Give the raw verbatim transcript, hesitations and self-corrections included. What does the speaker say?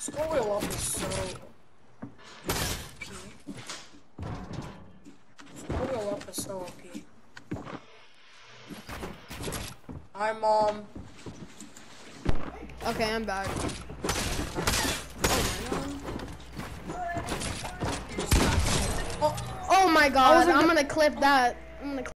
Skull wheel up is so O P. Skull wheel up is so O P. Hi, Mom. Okay, I'm back. Oh, Oh my god, I I'm gonna clip that. I'm gonna